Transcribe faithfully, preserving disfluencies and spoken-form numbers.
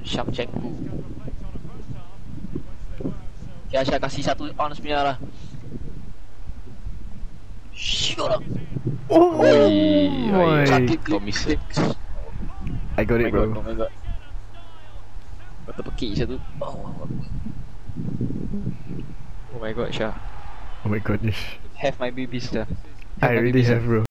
Shevchenko. Ya, saya kasih satu ounce punya lah. Shut up. Oh, Oi, oi, Sakit kau miss. I got Oh my it, god, bro. oh my god. Kau terpekik Syah tu. Oh, oh my god, Syah. Oh my goodness. Have my babies dah. I already have, bro.